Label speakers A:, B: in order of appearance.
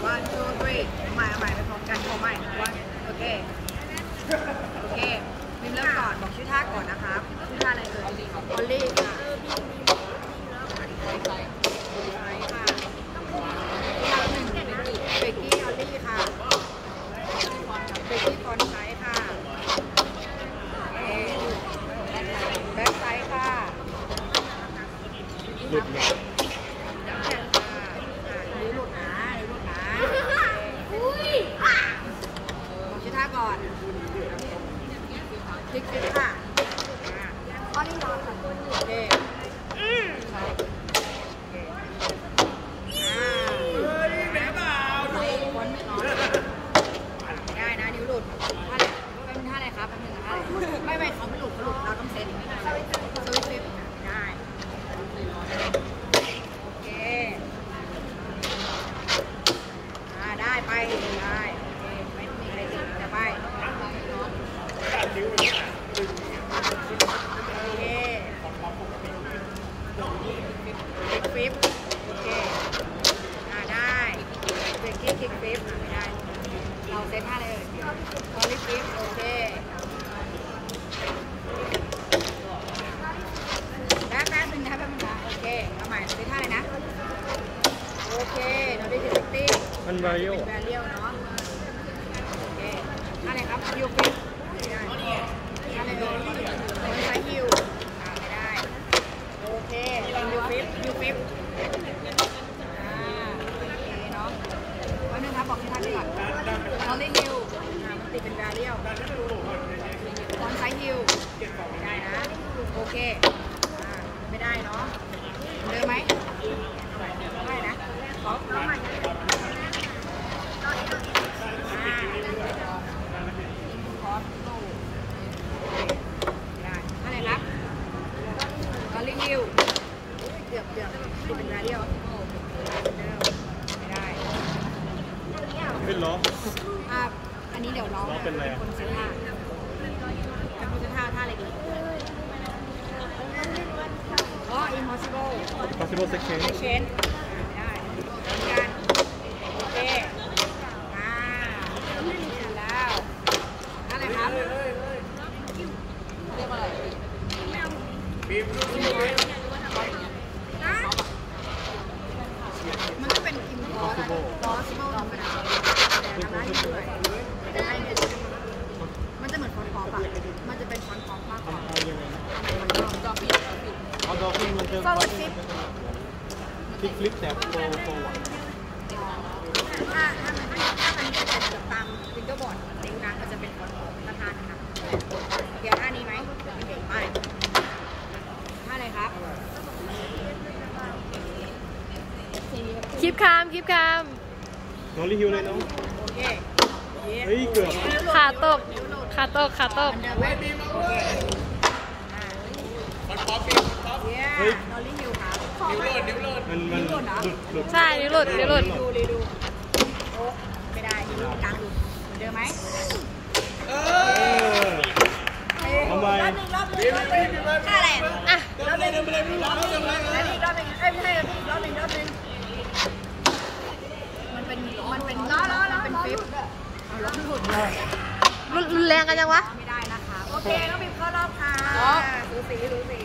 A: 1 2 3ใหม่ไปพร้อมกันพร้อมใหม่1โอเคพิมเริ่มก่อนบอกชื่อท่าก่อนนะครับชื่อท่าอะไรเอ่ยออลลี่ค่ะเบกกี้ออลลี่ค่ะเบกกี้ฟอนไซส์ค่ะแบ็คไซส์ค่ะหลุดเลยหลุดนะบอกชื่อท่าก่อนคลิกค่ะข้อนี้รอค่ะโอเคได้นะนิ้วหลุดท่าอะไรครับไม่เขาไม่หลุดเราต้องเซ็ตสวิตช์ได้โอเคได้ไปได้ไม่มีอะไรติดจะไปฟิปโอเคได้เบรกกี้คิกฟิปไม่ได้เราเซตท่าเลยคอลลี่ฟิปโอเคแป๊บนึงนะโอเคเอาใหม่เซตท่าเลยนะโอเคเราได้เซตติ้ง
B: มันแวริโอ
A: เนาะโอเคท่าอะไรครับฮิวฟิปท่าอะไรโดนไซฮิวไม่ได้โอเคฮิวฟิปโอเคเนาะวันนึงครับบอกที่ท่านดีกว่าเราเล่นฮิวมันติดเป็นแวริโอตอนไซฮิวไม่ได้นะโอเคไม่ได้เนาะเดินไหมได้นะขอใหม่ขอตู้ได้อะไรครับตอนเล่นฮิวเกือบติดเป็นแวริโอไม่ได้
B: เป็นล้อ
A: อันนี้เดี๋ยวน้อง
B: เป็นอะไร
A: คนเซท่าท่าอะไรดีอ๋อ impossible
B: section
A: ไม่ได้กันโอเคแล้วอะไรครับเรียกว่าอะไรมันก็เป็น impossible ธรรมดาแต่ทำได้ที่ด้วยมันจะเหมือนฟอนต์พอปอะมันจะเป็นฟอนต์พอปมากกว่าดอฟฟิน
B: มันจะคลิกแต่โฟ
A: ถ้ามันจะเป็นตามฟิงเกอร์บอร์ดนิ้วนะมันจะเป็นฟอนต์พอปท่านะคะเดี๋ยวท่านี้ไหมเดี๋ยวไปท่าอะไรครับ
C: คลิปคาม
B: น้องรีวิวเลยน้อง
A: โอเค
B: เฮ้ยเกือบ
C: ขาตก
A: เฮ้ยนอรี่ฮิวค่ะ
B: นิ้วหลุด
C: ใช่นิ้วหลุด
A: ดูโอ้ไม่ได้นิ้วกลางหลุดเหมือนเดิมไหม
B: ทำไม
A: ท่าอะไรอ่ะรอบนึงไม่ใช่รอบนึงมันเป็นฟิป
C: รุนแรงกันยังวะ
A: ไม่ได้นะคะโอเคน้องบิมเข้ารอบค่ะรู้สี